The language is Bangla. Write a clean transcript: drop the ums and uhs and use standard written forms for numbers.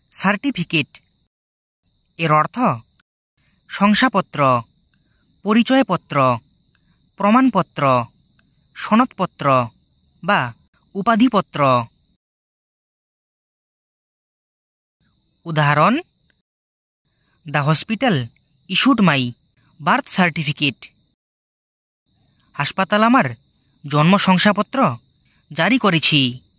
সার্টিফিকেট এর অর্থ শংসাপত্র, পরিচয়পত্র, প্রমাণপত্র, সনদপত্র বা উপাধিপত্র। উদাহরণ: the hospital issued my birth certificate. হাসপাতাল আমার জন্ম শংসাপত্র জারি করেছি।